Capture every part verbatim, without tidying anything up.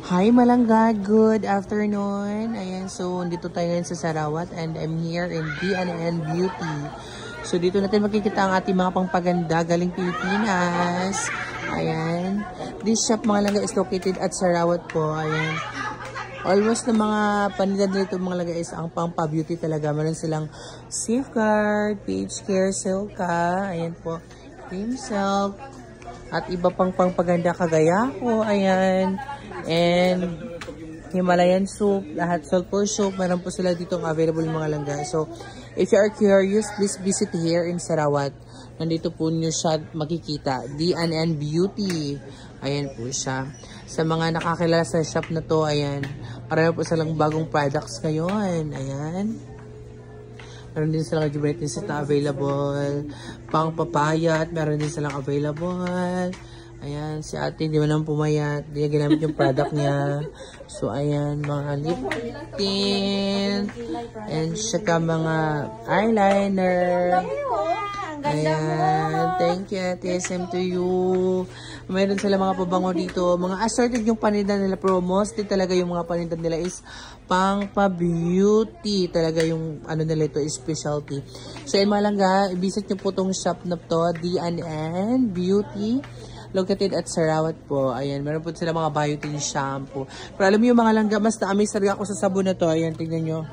Hi Malangga, good afternoon. Ayan, so dito tayo ngayon sa Sarawat and I'm here in D and N Beauty. So dito natin makikita ang ating mga pangpaganda galing Pilipinas. Ayan. This shop mga langga is located at Sarawat po. Ayan. Almost na mga paninda dito mga langga is ang pang-beauty talaga. Meron silang Safeguard, Page Care, Silka. Ayan po. Cream Silk. At iba pang pangpaganda kagaya ko. Ayan. And Himalayan soup, lahat sulfur soup, meron po sila dito available mga langga. So, if you are curious, please visit here in Sarawat. Nandito po nyo siya makikita. D and N Beauty. Ayan po siya. Sa mga nakakilala sa shop na to, ayan. Marami po silang bagong products ngayon. Ayan. Meron din silang rejuvenating na available. Pang papaya at meron din silang available. Ayan, si ate, hindi mo naman pumayat. Hindi niya ginamit yung product niya. So, ayan, mga lip tint. And saka mga eyeliner. Ayan, thank you, ate. S M to you. Mayroon sila mga pabango dito. Mga assorted yung paninda nila. Pero mostly talaga yung mga paninda nila is pang pa-beauty. Talaga yung ano nila ito is specialty. So, ayan mga langga, i-visit nyo po tong shop na to. D and N Beauty. Located at Sarawat po. Ayan, meron po sila mga biotin shampoo. Pero alam mo yung mga langga, mas na-amaze talaga ako sa sabon na to. Ayan, tingnan nyo.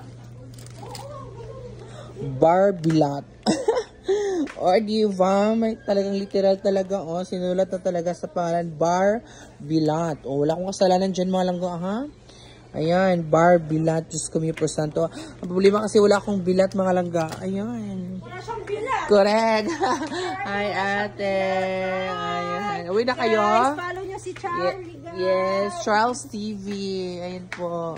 Barbilat. O, diba? May talagang literal talaga. O, sinulat na talaga sa pangalan. Barbilat. O, wala akong kasalanan dyan mga langga, ha? Ayan, Barbilat. Diyos ko, may porsanto. Ang problema kasi wala akong bilat mga langga. Ayan. Correct. Hi, ate. Ayan. Uwi na kayo? Guys, follow nyo si Charlie, guys. Yes, Charles T V. Ayan po.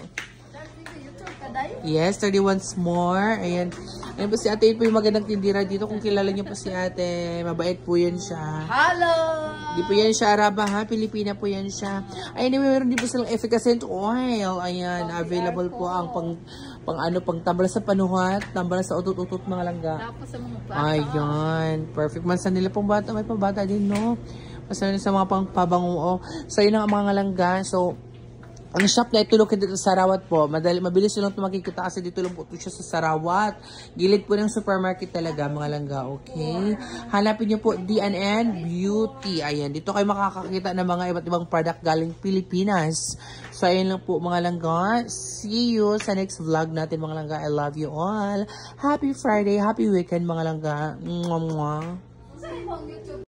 Yes, thirty once more. Ayan. Ayan po si ate. Ayan po yung magandang tindira dito. Kung kilala niyo po si ate, mabait po yan siya. Hello! Di po yan siya Araba ha. Pilipina po yan siya. Ayan, meron din po silang efficacent oil. Ayan, available po ang pang pang ano, pang tambal sa panuhat, tambal sa utot-utot mga langga. Tapos sa mga bata. Ayan, perfect. Mansa nila pong bata, may pambata din, no? Mansa nila sa mga pang pabango. So, yun ang mga langga. So, ang shop na ito located sa Sarawat po. Madali, mabilis lang ito makikita kasi dito lang po ito siya sa Sarawat. Gilid po ng supermarket talaga mga langga, okay? Hanapin niyo po D and N Beauty. Ayan, dito kayo makakakita ng mga iba't ibang product galing Pilipinas. So, ayun lang po mga langga. See you sa next vlog natin mga langga. I love you all. Happy Friday, happy weekend mga langga. Mwah, mwah.